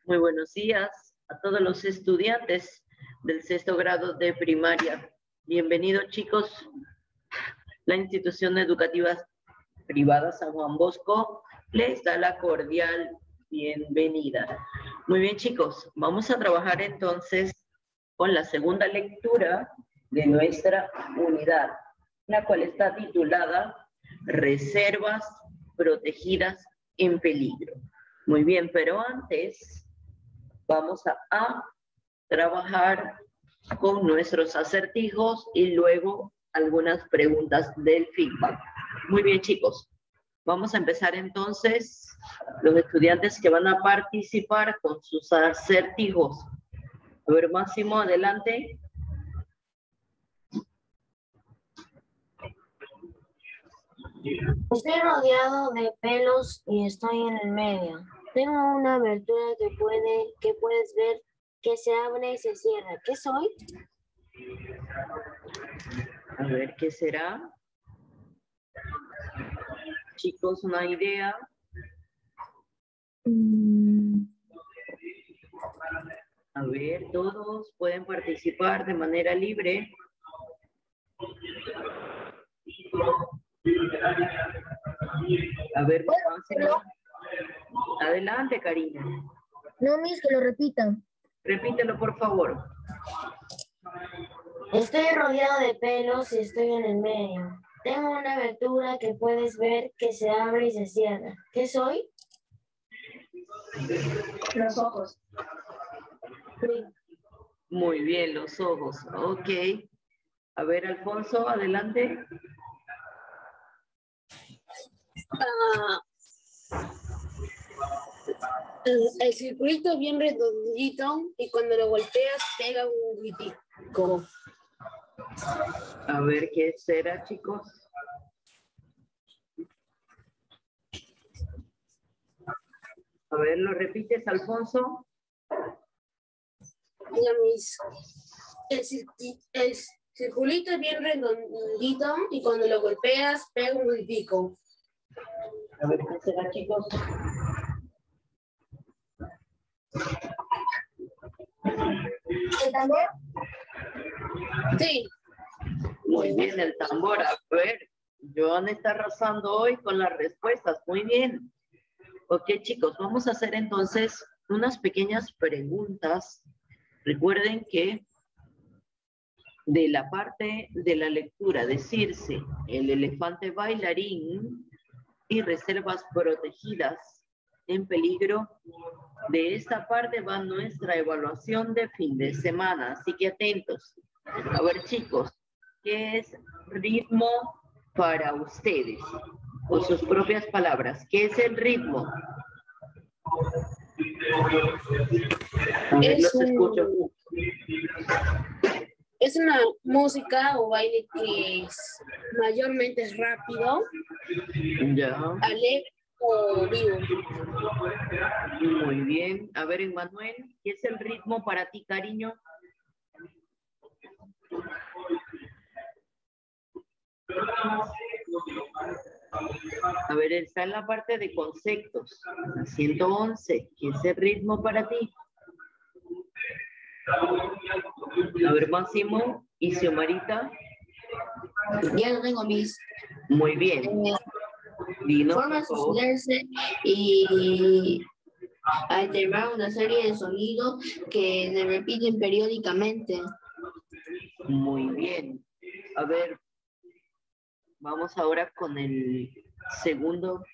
Muy buenos días a todos los estudiantes del sexto grado de primaria. Bienvenidos, chicos. La institución educativa privada San Juan Bosco les da la cordial bienvenida. Muy bien, chicos. Vamos a trabajar entonces con la segunda lectura de nuestra unidad, la cual está titulada Reservas protegidas en peligro. Muy bien, pero antes vamos a trabajar con nuestros acertijos y luego algunas preguntas del feedback. Muy bien, chicos. Vamos a empezar entonces los estudiantes que van a participar con sus acertijos. A ver, Máximo, adelante. Estoy rodeado de pelos y estoy en el medio. Tengo una abertura que puedes ver que se abre y se cierra. ¿Qué soy? A ver, ¿qué será? Chicos, ¿una idea? A ver, todos pueden participar de manera libre. A ver, Máximo. Adelante, Karina. No, Miss, que lo repitan. Repítelo, por favor. Estoy rodeado de pelos y estoy en el medio. Tengo una abertura que puedes ver que se abre y se cierra. ¿Qué soy? Los ojos. Sí. Muy bien, los ojos. Ok. A ver, Alfonso, adelante. El circulito es bien redondito y cuando lo golpeas pega un gritico. A ver, ¿qué será, chicos? A ver, ¿lo repites, Alfonso? Mira, el circulito es bien redondito y cuando lo golpeas pega un gritico. A ver, ¿qué será, chicos? ¿El tambor? Sí. Muy bien, el tambor. A ver, Joan está arrasando hoy con las respuestas. Muy bien. Ok, chicos, vamos a hacer entonces unas pequeñas preguntas. Recuerden que de la parte de la lectura, decirse el elefante bailarín y reservas protegidas en peligro, de esta parte va nuestra evaluación de fin de semana, así que atentos. A ver, chicos, ¿qué es ritmo para ustedes? Con sus propias palabras, ¿qué es el ritmo? A ver, los escucho. Es una música o baile que mayormente es rápido, Ya. alegre o vivo. Muy bien. A ver, Emmanuel, ¿qué es el ritmo para ti, cariño? A ver, está en la parte de conceptos. 111, ¿qué es el ritmo para ti? A ver, Máximo y Xiomarita. Ya lo tengo, Miss. Muy bien. Dinos, Forma de por favor. sucederse y alternar una serie de sonidos que se repiten periódicamente. Muy bien. A ver, vamos ahora con el segundo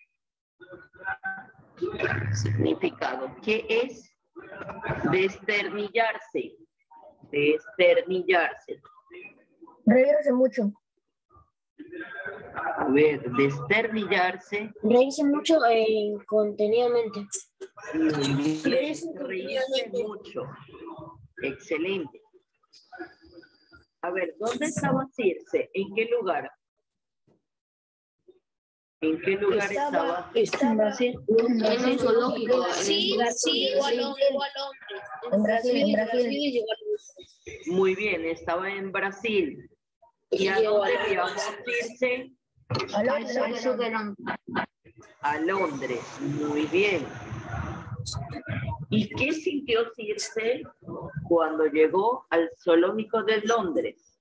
significado. ¿Qué es desternillarse? Desternillarse. Reírse mucho. A ver, desternillarse. Reírse mucho contenidamente. Muy bien. Reírse Reírse mucho. Excelente. A ver, ¿dónde estaba Circe? ¿En qué lugar? ¿En qué lugar estaba? En Brasil. En un zoológico. Sí, llegó a Londres. En Brasil, en Brasil. Llegó a Londres. Muy bien, estaba en Brasil. ¿Y a Llegó dónde a viajó Circe? Al sur de Londres. A Londres. Muy bien. ¿Y qué sintió Circe cuando llegó al zoológico de Londres?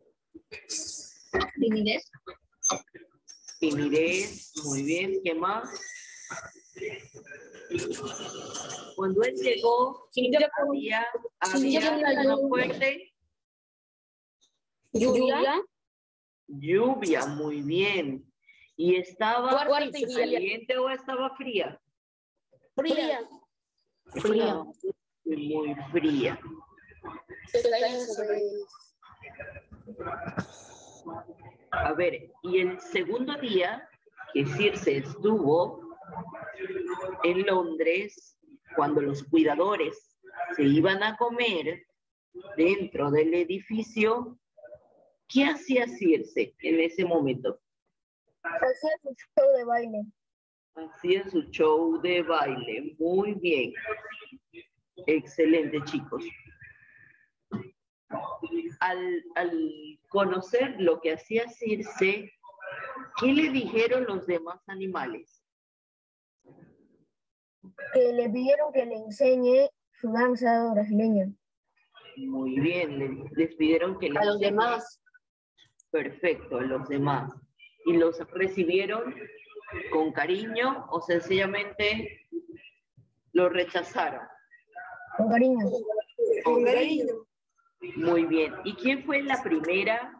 Timidez. Timidez, muy bien, ¿qué más? Cuando él llegó, había una fuerte lluvia, muy bien. ¿Y estaba caliente o estaba fría? Fría. Muy fría. A ver, y el segundo día que Circe estuvo en Londres, cuando los cuidadores se iban a comer dentro del edificio, ¿qué hacía Circe en ese momento? Hacía su show de baile. Hacía su show de baile. Muy bien. Excelente, chicos. Al conocer lo que hacía Circe, ¿qué le dijeron los demás animales? Que le pidieron que le enseñe su danza brasileña. Muy bien, les pidieron que A los demás. Perfecto, a los demás. ¿Y los recibieron con cariño o sencillamente los rechazaron? Con cariño. Con cariño. Muy bien. ¿Y quién fue la primera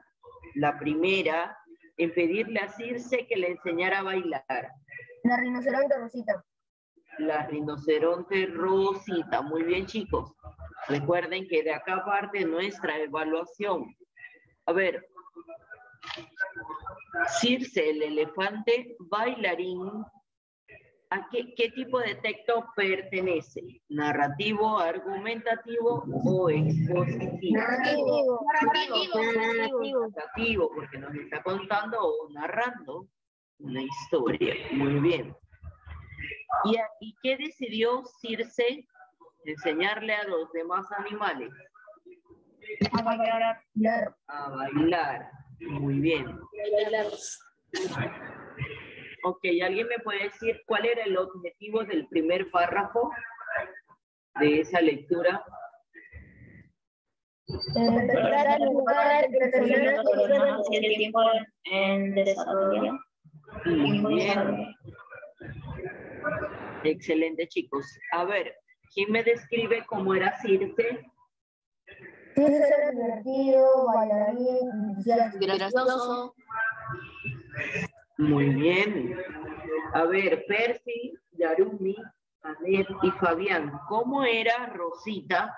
en pedirle a Circe que le enseñara a bailar? La rinoceronte Rosita. La rinoceronte Rosita. Muy bien, chicos. Recuerden que de acá parte nuestra evaluación. A ver, Circe, el elefante bailarín, ¿a qué tipo de texto pertenece? ¿Narrativo, argumentativo o expositivo? Narrativo, porque nos está contando o narrando una historia. Muy bien. ¿Y qué decidió Circe enseñarle a los demás animales? A bailar. A bailar. Muy bien. Ok, ¿alguien me puede decir cuál era el objetivo del primer párrafo de esa lectura? Dar lugar el tiempo en desarrollo. Muy bien. Excelente, chicos. A ver, ¿quién me describe cómo era Circe? Circe era divertido, bailarín, Gracioso. Muy bien. A ver, Percy, Yarumi, Anet y Fabián, ¿cómo era Rosita?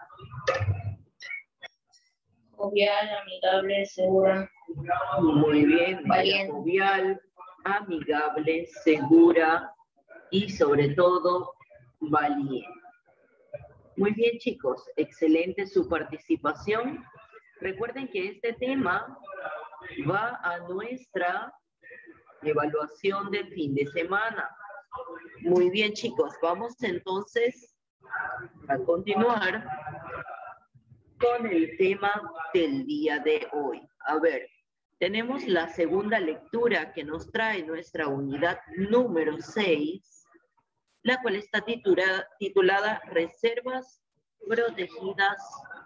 Jovial, amigable, segura. Muy bien. Valiente. Jovial, amigable, segura y sobre todo valiente. Muy bien, chicos. Excelente su participación. Recuerden que este tema va a nuestra evaluación del fin de semana. Muy bien, chicos. Vamos entonces a continuar con el tema del día de hoy. A ver, tenemos la segunda lectura que nos trae nuestra unidad número 6, la cual está titulada Reservas protegidas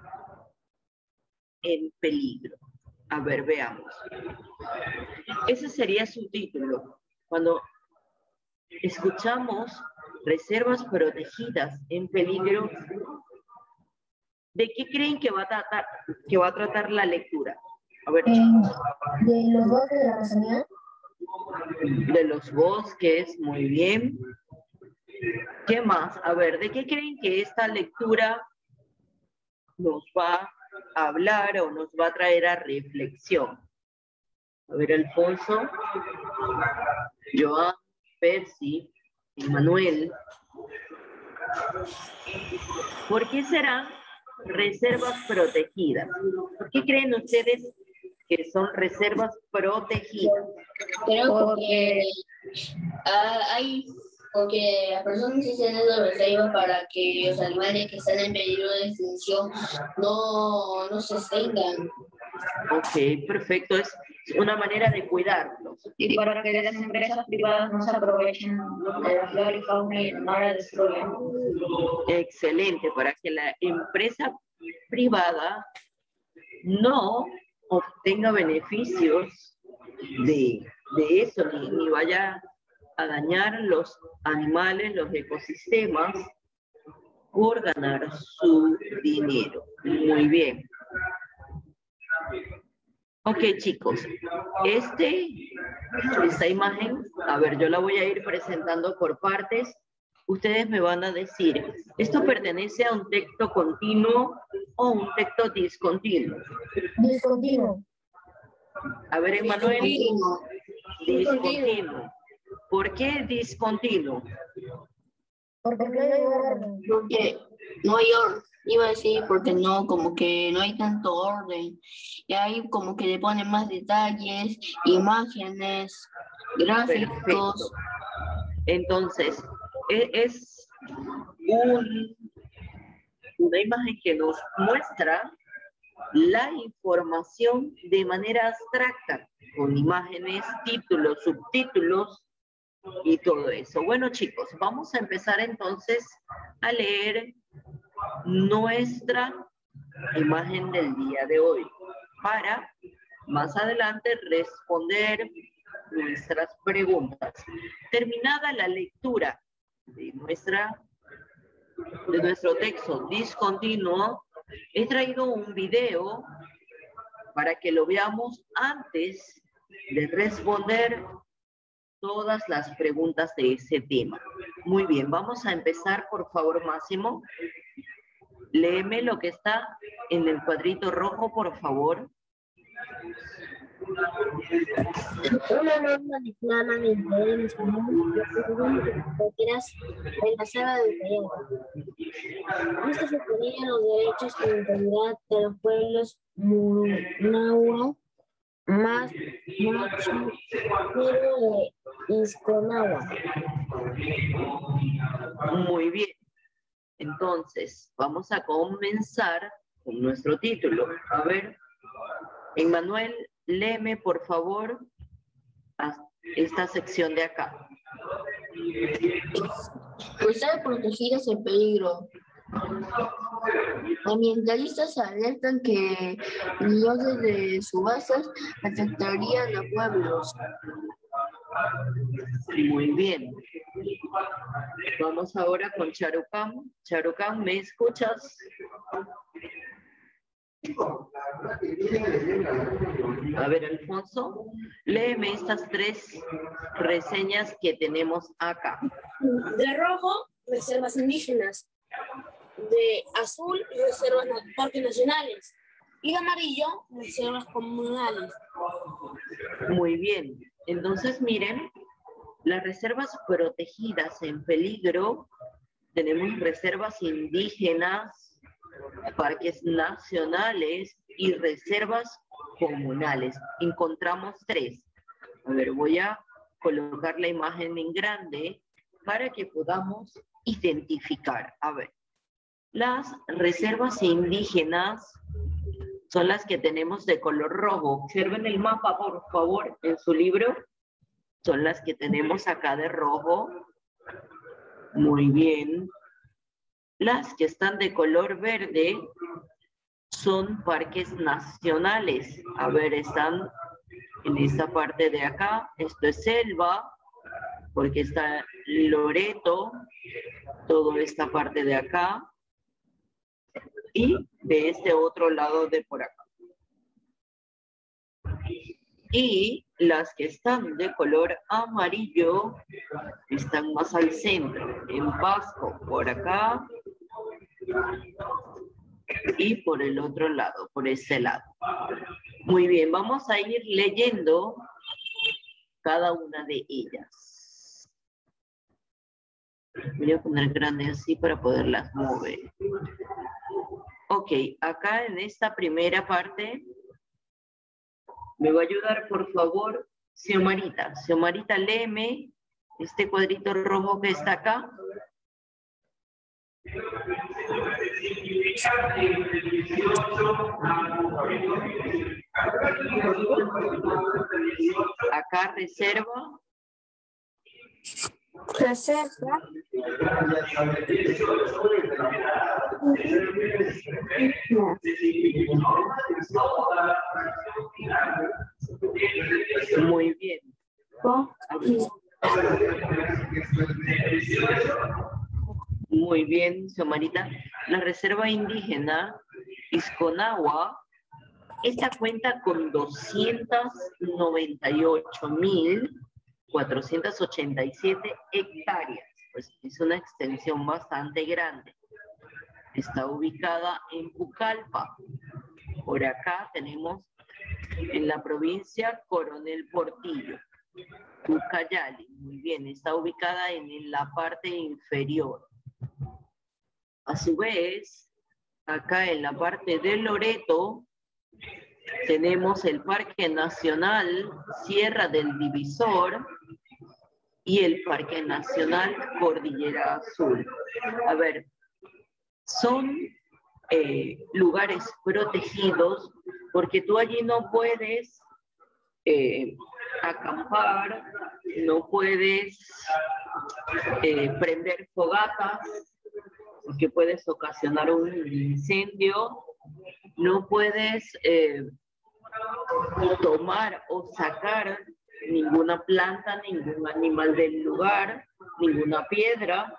en peligro. A ver, veamos. Ese sería su título. Cuando escuchamos reservas protegidas en peligro, ¿de qué creen que va a tratar la lectura? A ver, chicos. de los bosques de la Amazonía. De los bosques, muy bien. ¿Qué más? A ver, ¿de qué creen que esta lectura nos va a hablar o nos va a traer a reflexión? A ver, Alfonso, Joan, Percy, Manuel. ¿Por qué serán reservas protegidas? ¿Por qué creen ustedes que son reservas protegidas? Creo que porque las personas hicieron esa reserva para que los animales que están en peligro de extinción no se extingan. Ok, perfecto. una manera de cuidarlos. Y para que las empresas privadas no se aprovechen de la flora y fauna y no la destruyan. Excelente, para que la empresa privada no obtenga beneficios de eso, ni vaya a dañar los animales, los ecosistemas, por ganar su dinero. Muy bien. Ok, chicos, esta imagen, a ver, yo la voy a ir presentando por partes. Ustedes me van a decir, ¿esto pertenece a un texto continuo o un texto discontinuo? Discontinuo. A ver, Emanuel. Discontinuo. ¿Por qué discontinuo? Porque no hay orden. Porque no hay orden, iba a decir, porque no, como que no hay tanto orden. Y ahí como que le ponen más detalles, imágenes, gráficos. Perfecto. Entonces, es una imagen que nos muestra la información de manera abstracta, con imágenes, títulos, subtítulos y todo eso. Bueno, chicos, vamos a empezar entonces a leer nuestra imagen del día de hoy para más adelante responder nuestras preguntas. Terminada la lectura de nuestro texto discontinuo, he traído un video para que lo veamos antes de responder todas las preguntas de ese tema. Muy bien, vamos a empezar, por favor, Máximo. Léeme lo que está en el cuadrito rojo, por favor. Una norma declara el interés común de la sala de taller. Esto suponía los derechos y integridad de los pueblos Nahua, más Machu de Isconagua. Muy bien. Entonces, vamos a comenzar con nuestro título. A ver, Emmanuel, léeme, por favor, esta sección de acá. Estar protegidas en peligro. Ambientalistas alertan que millones de subastas afectarían a pueblos. Muy bien. Vamos ahora con Charucán. Charucán, ¿me escuchas? A ver, Alfonso, léeme estas 3 reseñas que tenemos acá. De rojo, reservas indígenas. De azul, reservas parques nacionales. Y de amarillo, reservas comunales. Muy bien. Entonces, miren, las reservas protegidas en peligro, tenemos reservas indígenas, parques nacionales y reservas comunales. Encontramos 3. A ver, voy a colocar la imagen en grande para que podamos identificar. A ver, las reservas indígenas son las que tenemos de color rojo. Observen el mapa, por favor, en su libro. Son las que tenemos acá de rojo. Muy bien. Las que están de color verde son parques nacionales. A ver, están en esta parte de acá. Esto es selva, porque está Loreto, toda esta parte de acá. Y de este otro lado de por acá. Y las que están de color amarillo están más al centro, en Pasco, por acá y por el otro lado, por ese lado. Muy bien, vamos a ir leyendo cada una de ellas. Voy a poner grande así para poderlas mover. Ok, acá en esta primera parte, me va a ayudar, por favor, Xiomarita. Xiomarita, léeme este cuadrito rojo que está acá. Acá reserva. Reserva. Muy bien. Muy bien, Xiomara. La reserva indígena Isconagua, esta cuenta con 298.487 hectáreas. Pues es una extensión bastante grande. Está ubicada en Pucallpa. Por acá tenemos en la provincia Coronel Portillo. Ucayali, muy bien, está ubicada en la parte inferior. A su vez, acá en la parte de Loreto, tenemos el Parque Nacional Sierra del Divisor y el Parque Nacional Cordillera Azul. A ver, son lugares protegidos porque tú allí no puedes acampar, no puedes prender fogatas, porque puedes ocasionar un incendio, no puedes tomar o sacar ninguna planta, ningún animal del lugar, ninguna piedra,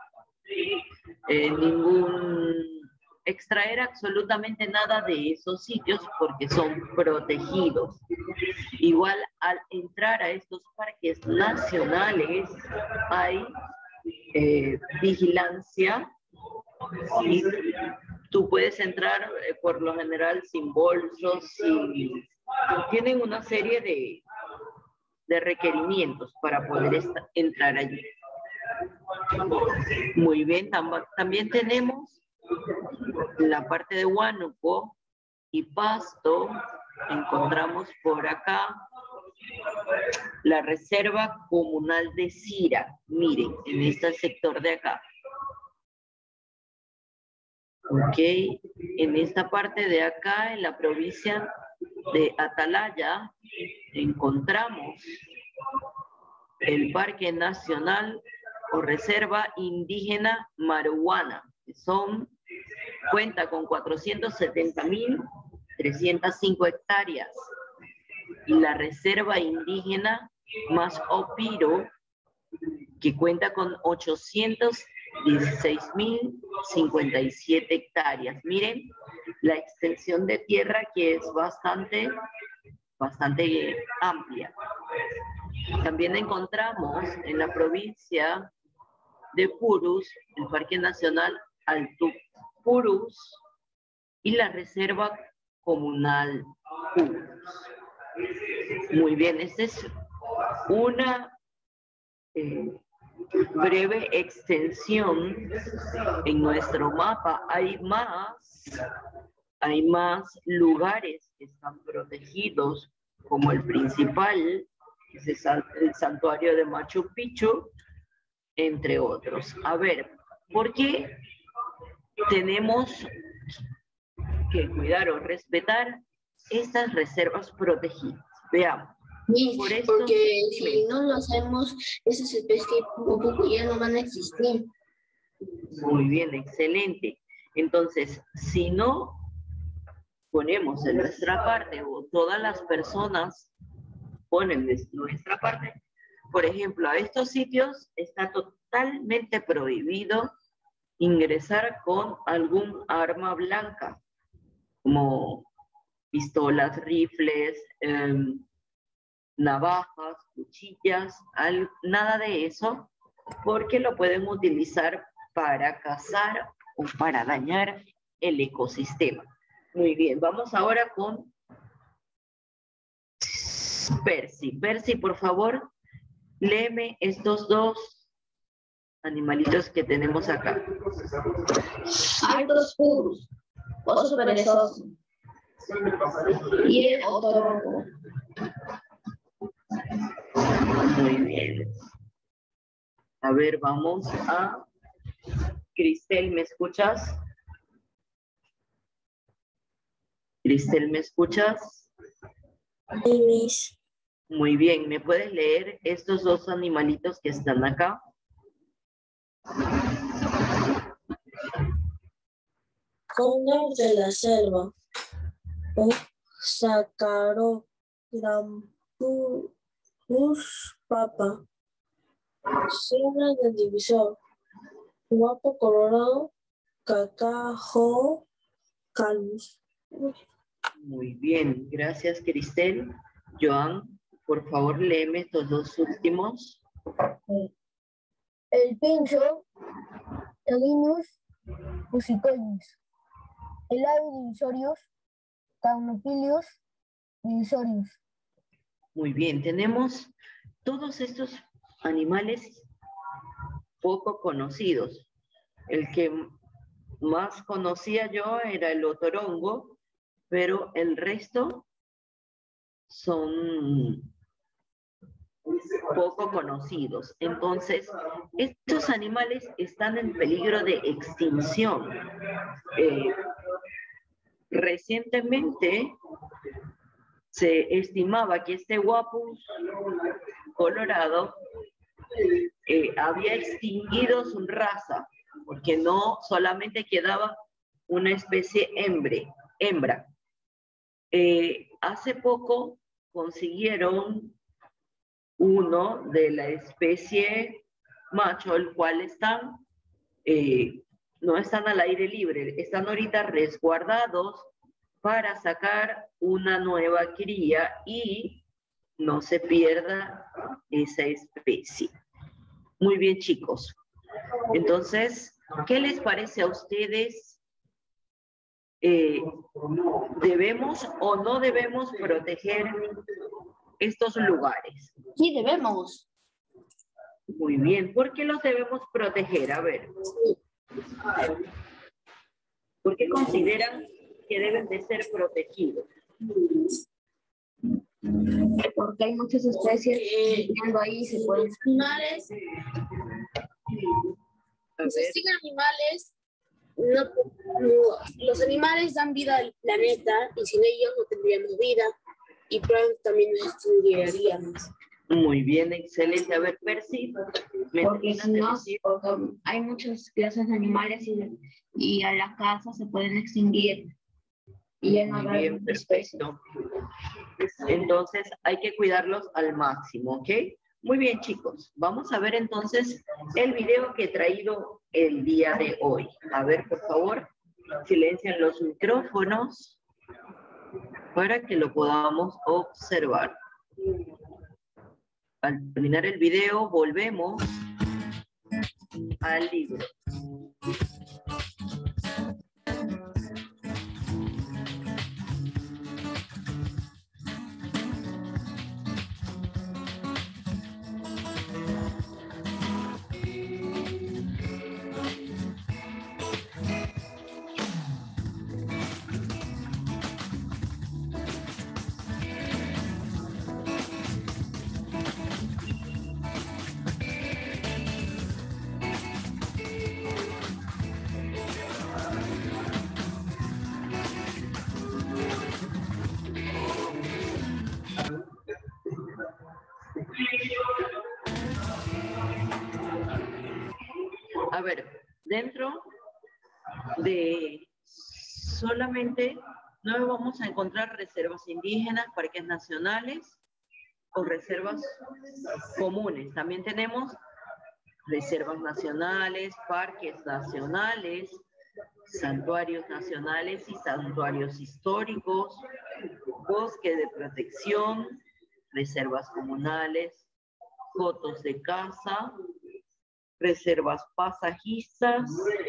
extraer absolutamente nada de esos sitios porque son protegidos. Igual al entrar a estos parques nacionales hay vigilancia. Sí, tú puedes entrar por lo general sin bolsos, tienen una serie de requerimientos para poder entrar allí. Muy bien, también tenemos la parte de Huánuco y Pasto. Encontramos por acá la Reserva Comunal de Sira. Miren, en este sector de acá. Ok, en esta parte de acá, en la provincia de Atalaya, encontramos el Parque Nacional o Reserva Indígena Maruana, que cuenta con 470.305 hectáreas. Y la Reserva Indígena Mas-Opiro, que cuenta con 816.057 hectáreas. Miren la extensión de tierra que es bastante amplia. También encontramos en la provincia de Purus el Parque Nacional Alto Purus y la Reserva Comunal Purus. Muy bien, esta es una breve extensión en nuestro mapa. Hay más lugares que están protegidos, como el principal, que es el santuario de Machu Picchu, entre otros. A ver, ¿por qué tenemos que cuidar o respetar estas reservas protegidas? Veamos. Por esto, porque si no lo hacemos, esas especies poco ya no van a existir. Muy bien, excelente. Entonces, si no ponemos de nuestra parte, o todas las personas ponen de nuestra parte, por ejemplo, a estos sitios está totalmente prohibido ingresar con algún arma blanca, como pistolas, rifles, navajas, cuchillas, nada de eso, porque lo pueden utilizar para cazar o para dañar el ecosistema. Muy bien, vamos ahora con Percy. Percy, por favor, léeme estos dos animalitos que tenemos acá. Altos puros, oso perezoso y el otorgo. Muy bien. A ver, vamos a Cristel, ¿me escuchas? Cristel, ¿me escuchas? Iris, Muy bien, ¿me puedes leer estos dos animalitos que están acá? cóndor de la selva, Sacarogrampus papa, cebra del divisor, guapo colorado, cacajo calus. Muy bien, gracias, Cristel. Joan, por favor, léeme estos dos últimos. El pincho, Talinus musicolus, el ave divisorius, Caunopilius divisorius. Muy bien, tenemos todos estos animales poco conocidos. El que más conocía yo era el otorongo, pero el resto son poco conocidos. Entonces, estos animales están en peligro de extinción. Recientemente se estimaba que este guapus colorado había extinguido su raza, porque no solamente quedaba una especie hembra. Hace poco consiguieron uno de la especie macho, el cual no están al aire libre, están ahorita resguardados para sacar una nueva cría y no se pierda esa especie. Muy bien, chicos. Entonces, ¿qué les parece a ustedes? ¿Debemos o no debemos proteger estos lugares? Sí, debemos. Muy bien. ¿Por qué los debemos proteger? A ver. ¿Por qué consideran que deben de ser protegidos? Porque hay muchas especies viviendo ahí, se pueden... Animales, A ver. existen animales, los animales dan vida al planeta y sin ellos no tendríamos vida y pronto también nos extinguiríamos. Muy bien, excelente. A ver, Percy. Porque si no, porque hay muchas clases de animales y a la caza se pueden extinguir. Y ya no Muy habrá bien, especies. perfecto. Entonces hay que cuidarlos al máximo, ¿ok? Muy bien, chicos. Vamos a ver entonces el video que he traído el día de hoy. A ver, por favor, silencien los micrófonos para que lo podamos observar. Al terminar el video, volvemos al libro. A ver, dentro de solamente no vamos a encontrar reservas indígenas, parques nacionales o reservas comunes. También tenemos reservas nacionales, parques nacionales, santuarios nacionales y santuarios históricos, bosque de protección, reservas comunales, cotos de caza, reservas pasajistas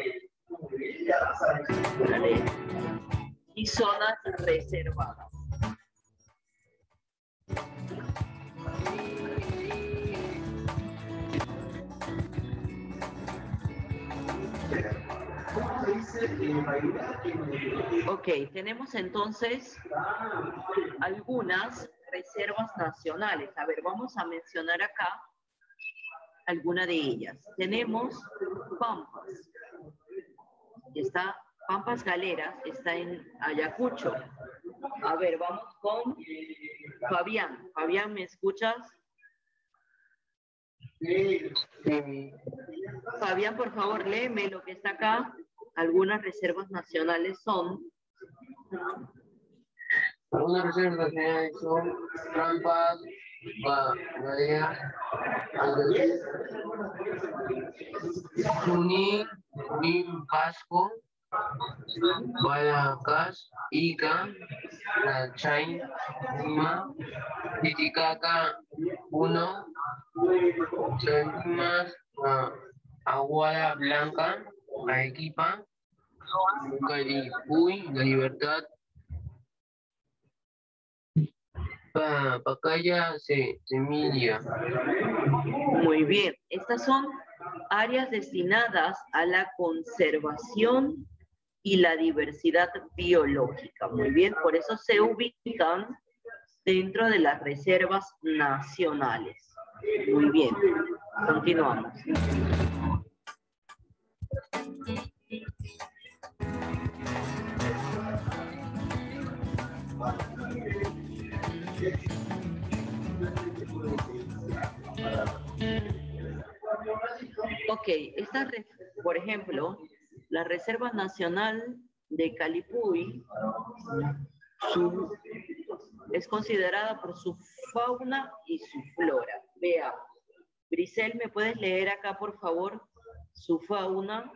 y zonas reservadas. Ok, tenemos entonces algunas reservas nacionales. A ver, vamos a mencionar acá alguna de ellas. Tenemos Pampas. Está Pampas Galeras, está en Ayacucho. A ver, vamos con Fabián, ¿me escuchas? Fabián, por favor, léeme lo que está acá. Algunas reservas nacionales son... Algunas reservas nacionales son Trampas, Bahía, Junín, Pasco, Guadalajara, Ica, Chay, Lima, Titicaca, 1, Salinas, Aguada Blanca, Arequipa, Calipuy, La Libertad, Pacaya, Semilla. Muy bien, estas son áreas destinadas a la conservación y la diversidad biológica. Muy bien, por eso se ubican dentro de las reservas nacionales. Muy bien, continuamos. Ok, por ejemplo, la Reserva Nacional de Calipuy es considerada por su fauna y su flora. Vea, Grisel, ¿me puedes leer acá, por favor, su fauna?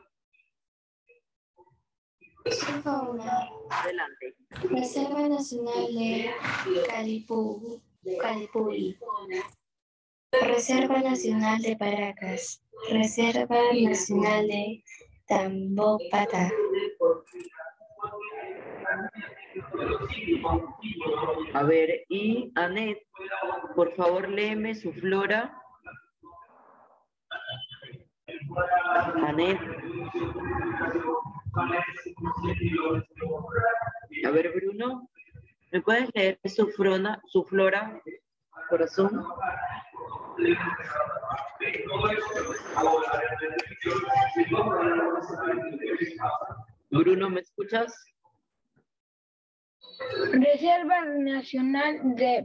Su fauna. Adelante. Reserva Nacional de Calipuy. Reserva Nacional de Paracas. Reserva Nacional de Tambopata. A ver, y Anet, por favor, léeme su flora. Anet. A ver, Bruno, ¿me puedes leer su flora, corazón? Bruno, ¿me escuchas? Reserva Nacional de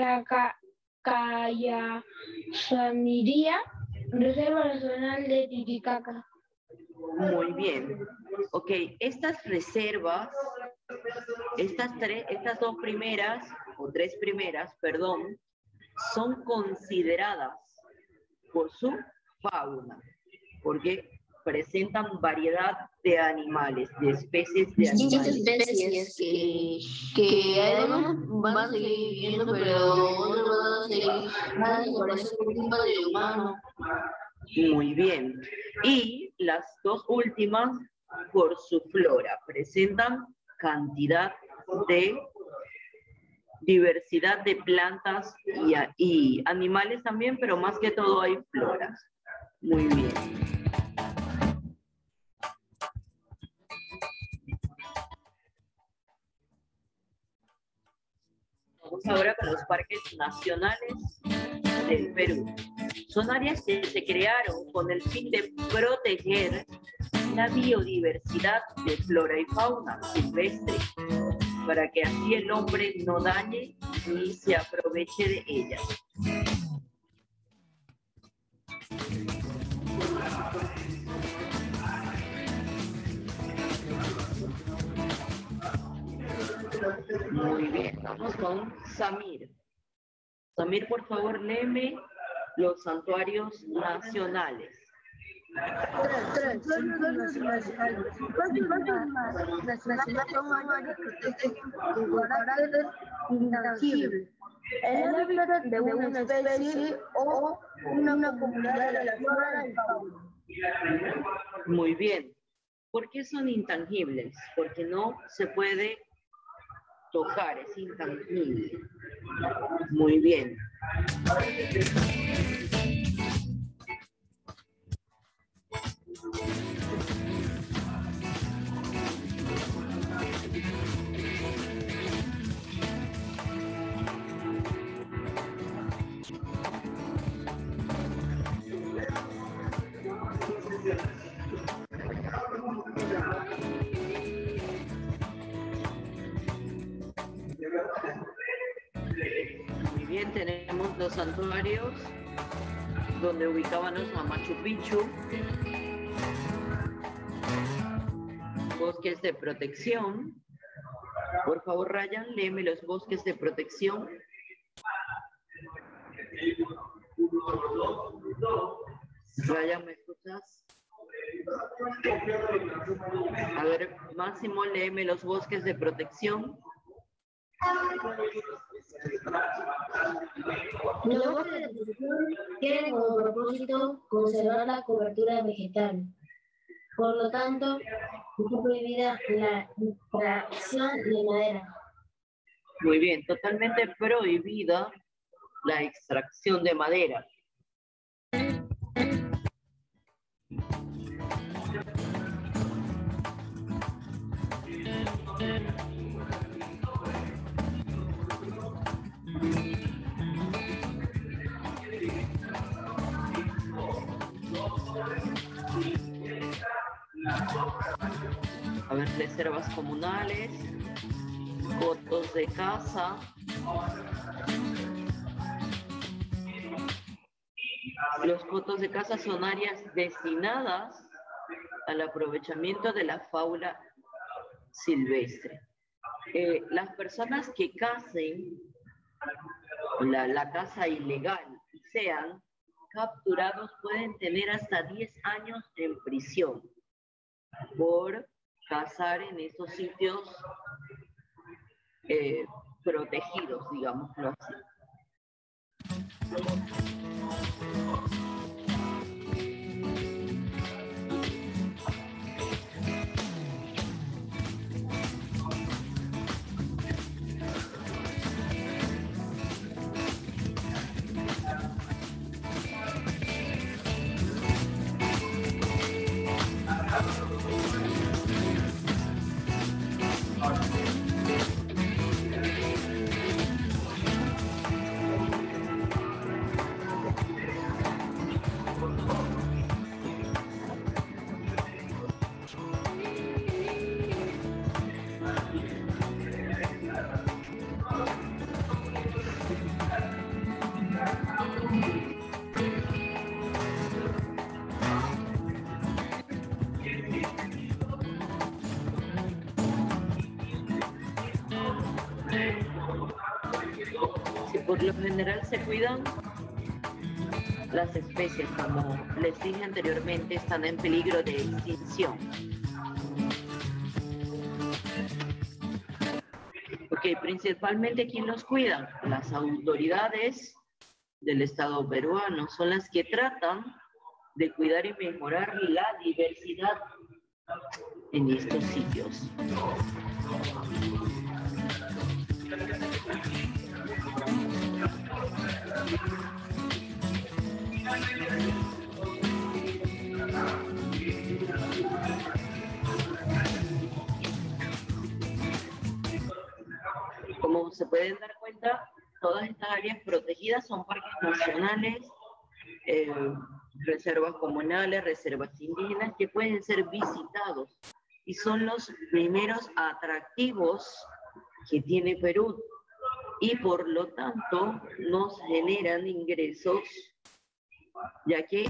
Paracayasamiria, Reserva Nacional de Titicaca. Muy bien. Ok, estas reservas, estas dos primeras, o tres primeras, perdón, son consideradas por su fauna, porque presentan variedad de animales, de especies de Distintas animales. especies que además van a seguir viviendo, pero otros van a seguir, van a desaparecer por culpa del humano. Muy bien. Y las dos últimas, por su flora, presentan cantidad de diversidad de plantas y animales también, pero más que todo hay floras. Muy bien. Vamos ahora con los parques nacionales del Perú. Son áreas que se crearon con el fin de proteger la biodiversidad de flora y fauna silvestre, para que así el hombre no dañe ni se aproveche de ellas. Muy bien, vamos con Samir. Samir, por favor, léeme los santuarios nacionales. Intangible. El hábitat de una especie o una comunidad de la flora y fauna. Muy bien. ¿Por qué son intangibles? Porque no se puede tocar, es intangible. Muy bien. los santuarios donde ubicábamos a Machu Picchu, bosques de protección. Por favor, Ryan, léeme los bosques de protección. Ryan, ¿me escuchas? A ver, Máximo, léeme los bosques de protección. Los bosques de protección tienen como propósito conservar la cobertura vegetal. Por lo tanto, está prohibida la extracción de madera. Muy bien, totalmente prohibida la extracción de madera. A ver, reservas comunales, cotos de caza. Los cotos de caza son áreas destinadas al aprovechamiento de la fauna silvestre. Las personas que cacen la caza ilegal y sean capturados pueden tener hasta 10 años en prisión por cazar en esos sitios protegidos, digámoslo así. Por lo general se cuidan las especies, como les dije anteriormente, están en peligro de extinción. Ok, principalmente ¿quién los cuida? Las autoridades del Estado peruano son las que tratan de cuidar y mejorar la diversidad en estos sitios. Como se pueden dar cuenta, todas estas áreas protegidas son parques nacionales, reservas comunales, reservas indígenas que pueden ser visitados y son los primeros atractivos que tiene Perú y por lo tanto nos generan ingresos, ya que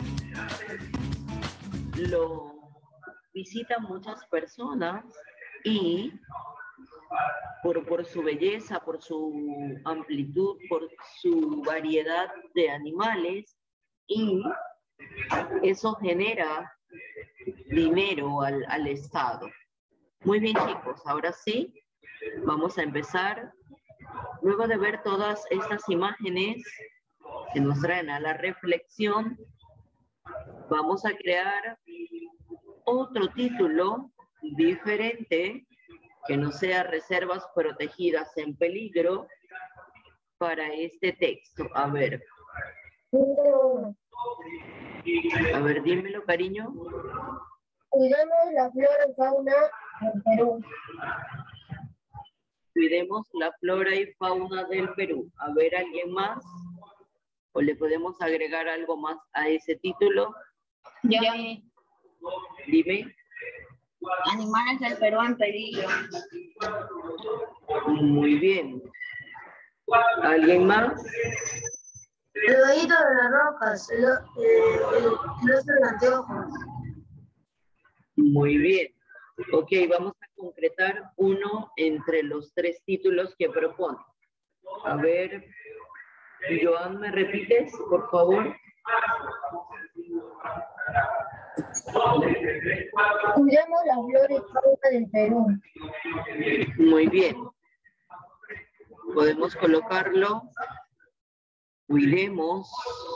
lo visitan muchas personas y por su belleza, por su amplitud, por su variedad de animales, y eso genera dinero al Estado. Muy bien, chicos, ahora sí, vamos a empezar. Luego de ver todas estas imágenes que nos traen a la reflexión, vamos a crear otro título diferente que no sea reservas protegidas en peligro para este texto. A ver, dímelo, cariño. Cuidemos la flora y fauna del Perú. Cuidemos la flora y fauna del Perú. A ver, ¿alguien más? ¿O le podemos agregar algo más a ese título? Ya. Dime. Animales del Perú en peligro. Muy bien. ¿Alguien más? El vallito de las rocas, el oso de los anteojos. Muy bien. Ok, vamos a concretar uno entre los 3 títulos que propone. A ver, Joan, ¿me repites, por favor? Cuidemos la flora y fauna del Perú. Muy bien. Podemos colocarlo. Cuidemos.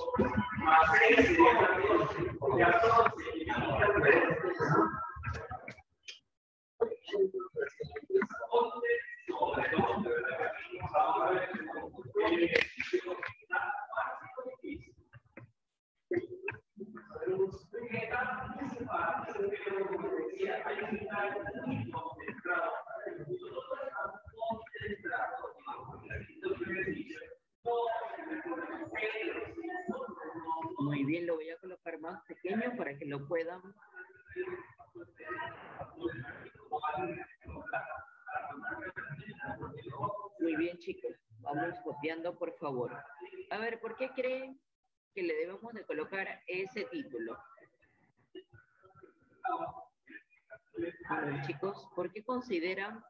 Muy bien, lo voy a colocar más pequeño para que lo puedan. Muy bien, chicos. Vamos copiando, por favor. A ver, ¿por qué creen que le debemos de colocar ese título? A ver, chicos, ¿por qué consideran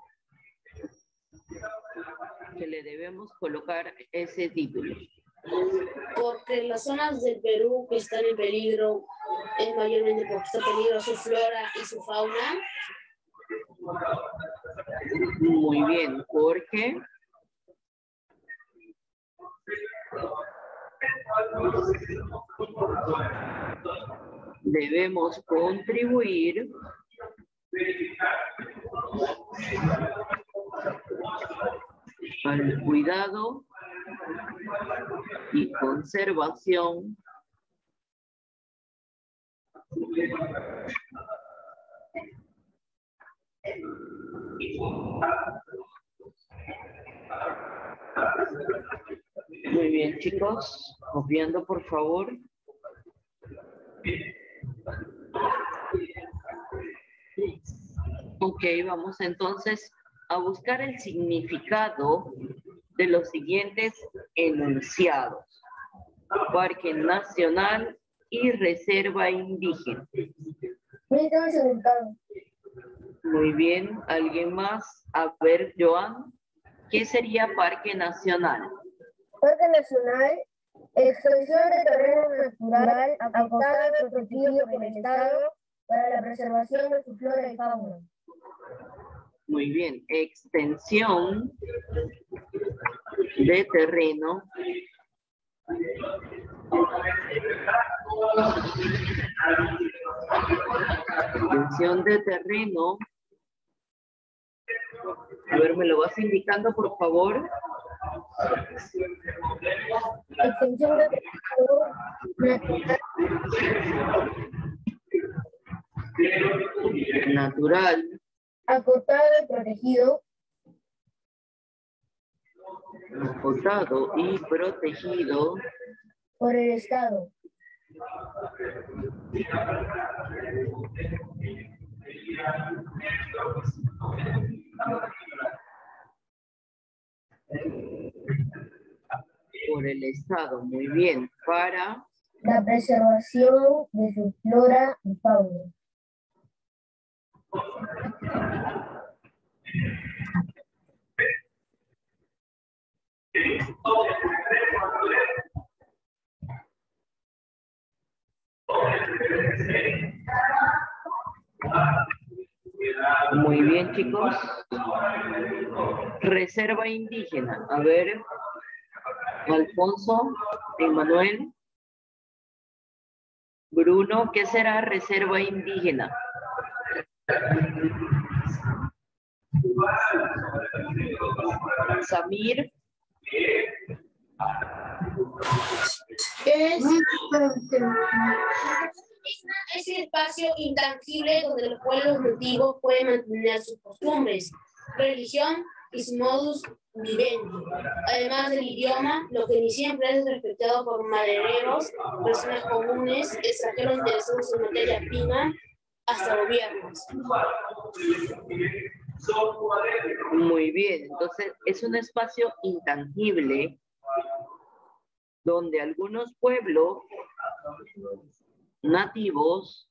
que le debemos colocar ese título? Porque las zonas del Perú que están en peligro es mayormente porque está en peligro su flora y su fauna. Muy bien, porque debemos contribuir al cuidado y conservación Muy bien, chicos, copiando, por favor. Ok, vamos entonces a buscar el significado de los siguientes enunciados. Parque Nacional y Reserva Indígena. Muy bien, ¿alguien más? A ver, Joan, ¿qué sería Parque Nacional? Parque Nacional, extensión de terreno natural acotado y protegido por el Estado para la preservación de su flora y fauna. Muy bien, extensión de terreno A ver, ¿me lo vas indicando, por favor? Extensión de terreno natural, acotado y protegido por el Estado. Por el Estado, muy bien, para la preservación de su flora y fauna. Muy bien, chicos. Reserva indígena. A ver, Alfonso, Emanuel, Bruno, ¿qué será reserva indígena? Samir. Es el espacio intangible donde los pueblos nativos pueden mantener sus costumbres, religión y su modus vivendi. Además del idioma, lo que ni siempre es respetado por madereros, personas comunes, extranjeros interesados en materia prima, hasta gobiernos. Muy bien, entonces es un espacio intangible donde algunos pueblos nativos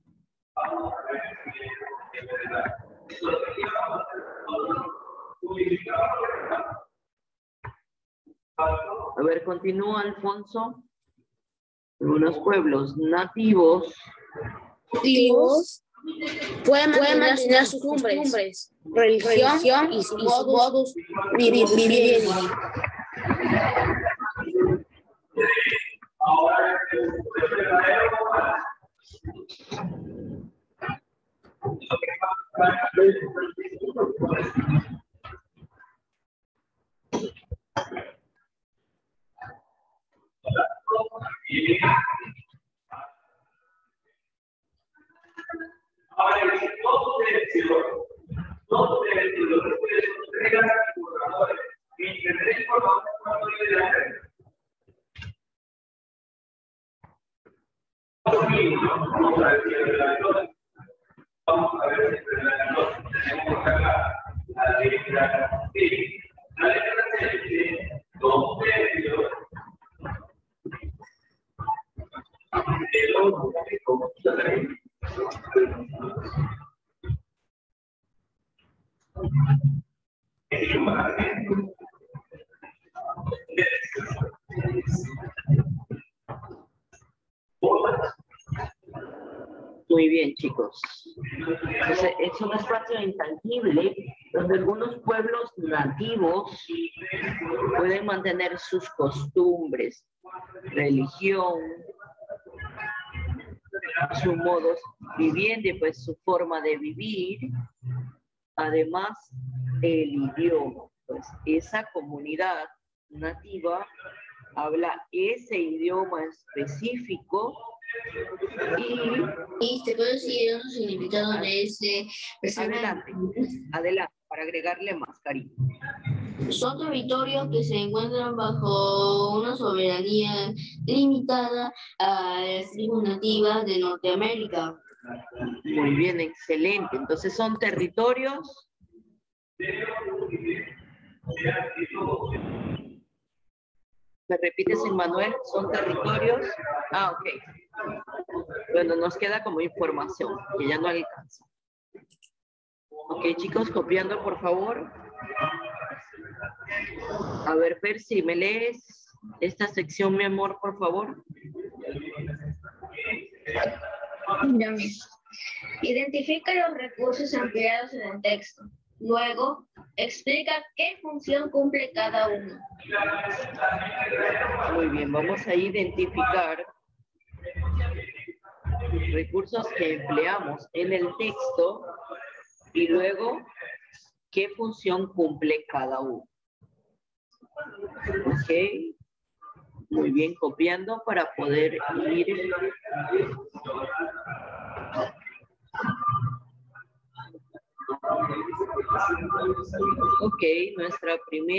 a ver, continúa Alfonso. Algunos pueblos nativos pueden mantener sus costumbres, religión y sus modos viviendo. Muy bien, chicos. Entonces, es un espacio intangible donde algunos pueblos nativos pueden mantener sus costumbres, religión, sus modos viviendo y pues su forma de vivir, además el idioma. Pues esa comunidad nativa habla ese idioma específico Y te puedo decir un significado de ese. Adelante, para agregarle más cariño. Son territorios que se encuentran bajo una soberanía limitada a las tribus nativas de Norteamérica. Muy bien, excelente. Entonces son territorios. ¿Me repites, Emmanuel? ¿Son territorios? Ah, ok. Bueno, nos queda como información, que ya no alcanza. Ok, chicos, copiando, por favor. A ver, Percy, ¿me lees esta sección, mi amor, por favor? Identifica los recursos empleados en el texto. Luego, explica qué función cumple cada uno. Muy bien, vamos a identificar recursos que empleamos en el texto y luego qué función cumple cada uno. Ok, muy bien, copiando para poder ir. Ok, nuestra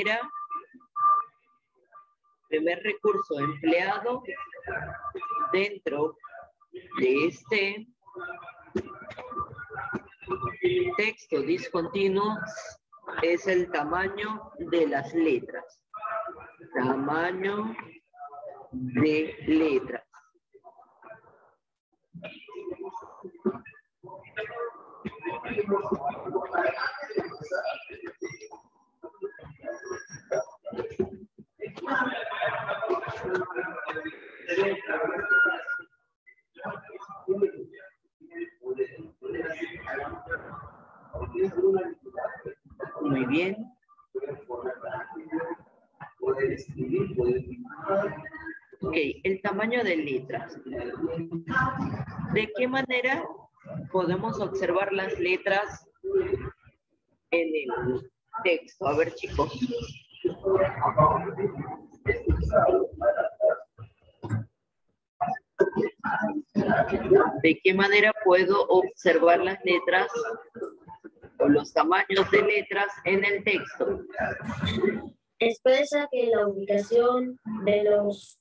primer recurso empleado dentro de este texto discontinuo es el tamaño de las letras. Tamaño de letras. Muy bien. Ok, el tamaño de letras. ¿De qué manera podemos observar las letras en el texto? A ver, chicos. ¿De qué manera puedo observar las letras o los tamaños de letras en el texto? Expresa que la ubicación de los...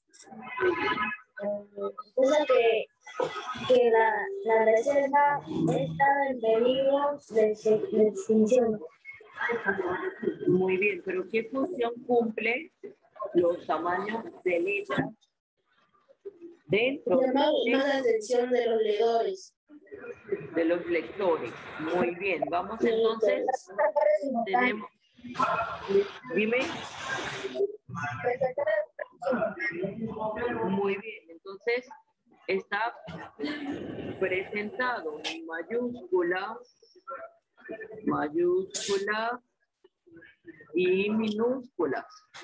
expresa que la reserva está en peligro de extinción. Muy bien, pero ¿qué función cumple los tamaños de letras dentro Llama más la atención de los leedores. de los lectores. Muy bien, vamos entonces. Tenemos, dime. Muy bien, entonces está presentado en mayúsculas y minúsculas.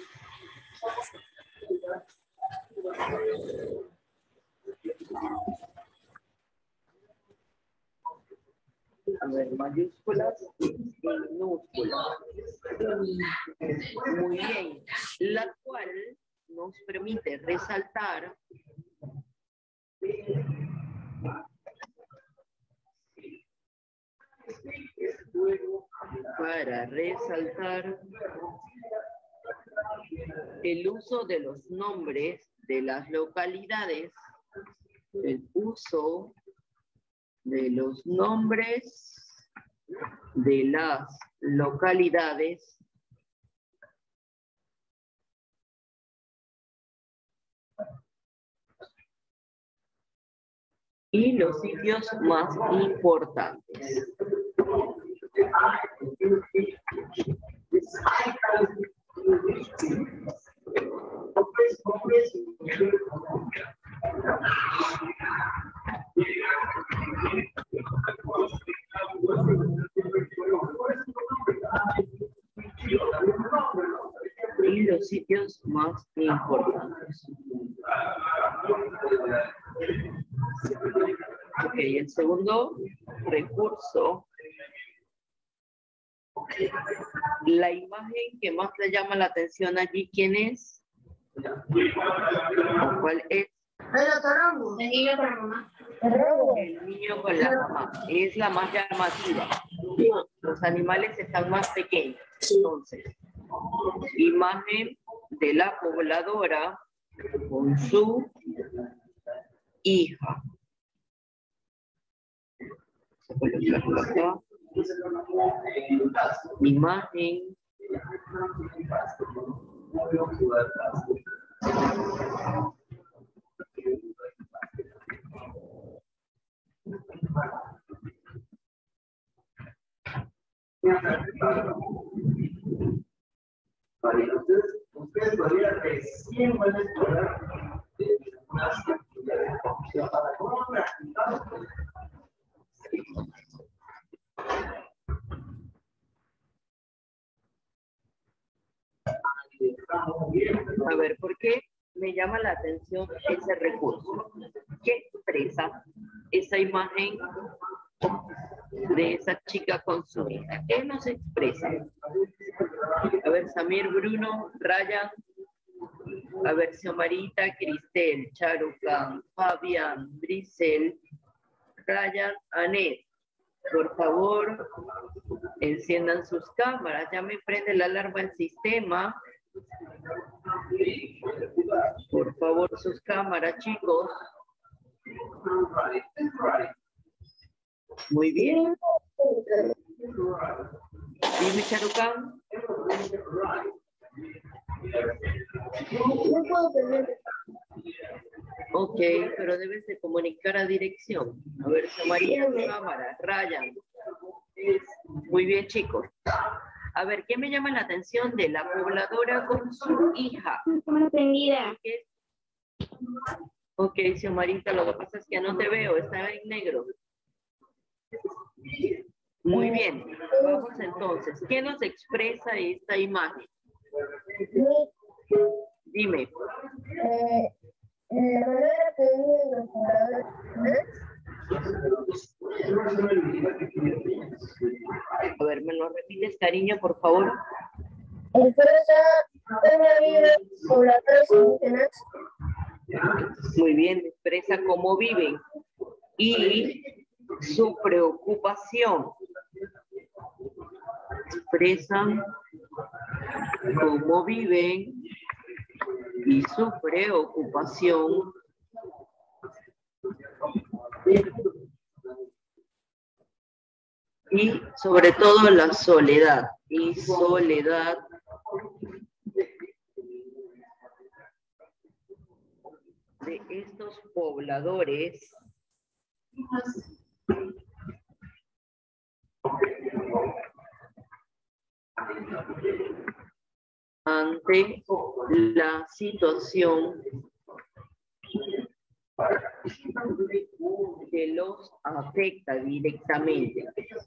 A ver, mayúsculas y minúsculas. Muy bien, la cual nos permite resaltar el uso de los nombres de las localidades, el uso de los nombres de las localidades y los sitios más importantes. Y los sitios más importantes. Ok, el segundo recurso, la imagen que más le llama la atención allí, ¿quién es? ¿O cuál es? El niño con la mamá. El niño con la mamá. Es la más llamativa. Los animales están más pequeños. Entonces, imagen de la pobladora con su hija. Acá. Imagen ustedes podrían recién van a explorar a ver, ¿por qué me llama la atención ese recurso? ¿Qué expresa esa imagen de esa chica con su hija? ¿Qué nos expresa? A ver, Samir, Bruno, Ryan, a ver, Xiomarita, Cristel, Charucan, Fabián, Brisel, Ryan, Anet. Por favor, enciendan sus cámaras. Ya me prende la alarma el sistema. Por favor, sus cámaras, chicos. Muy bien. Dime, Charucan. No puedo tener. Ok, pero debes de comunicar a dirección. A ver, María, cámara, Ryan. Muy bien, chicos. A ver, ¿qué me llama la atención de la pobladora con su hija? Ok, Xiomarita, lo que pasa es que no te veo, está en negro. Muy bien, vamos entonces. ¿Qué nos expresa esta imagen? Dime. La manera que viven los jugadores. A ver, ¿me lo repites, cariño, por favor? Expresa cómo viven pobladores indígenas. Muy bien, expresa cómo viven y su preocupación. Expresan cómo viven y su preocupación. Y sobre todo la soledad. Y soledad de estos pobladores ante la situación que los afecta directamente.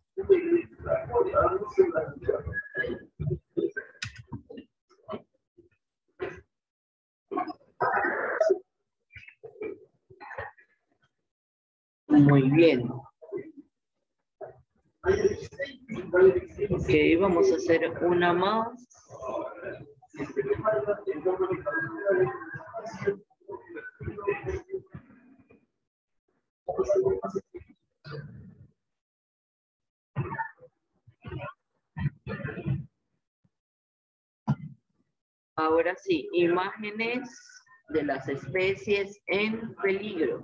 Muy bien. Ok, vamos a hacer una más. Ahora sí, imágenes de las especies en peligro.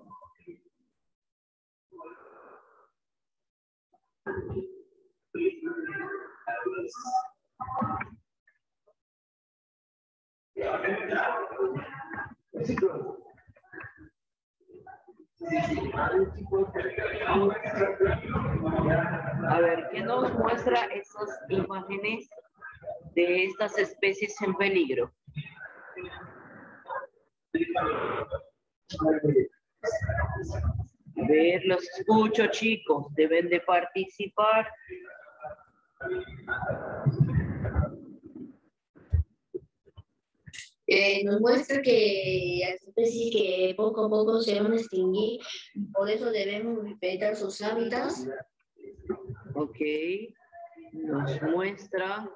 A ver, ¿qué nos muestra esas imágenes de estas especies en peligro? A ver, los escucho, chicos, deben de participar. Nos muestra que las especies que poco a poco se van a extinguir, por eso debemos respetar sus hábitats. Ok, nos muestra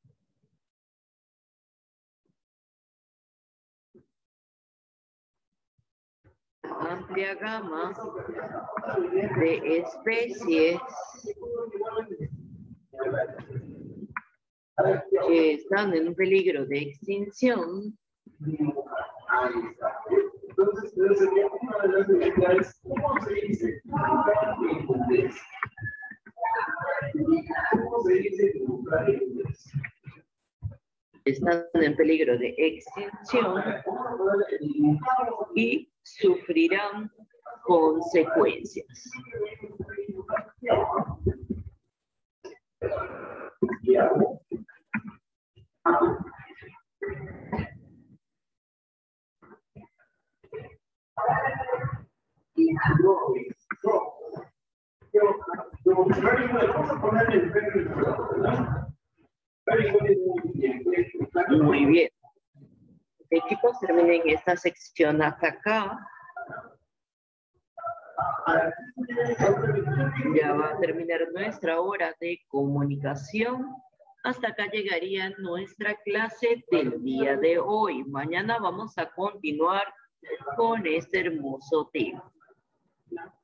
amplia gama de especies que están en peligro de extinción. Están en peligro de extinción y sufrirán consecuencias. Muy bien. Chicos, terminen esta sección hasta acá. Ya va a terminar nuestra hora de comunicación. Hasta acá llegaría nuestra clase del día de hoy. Mañana vamos a continuar con este hermoso tema.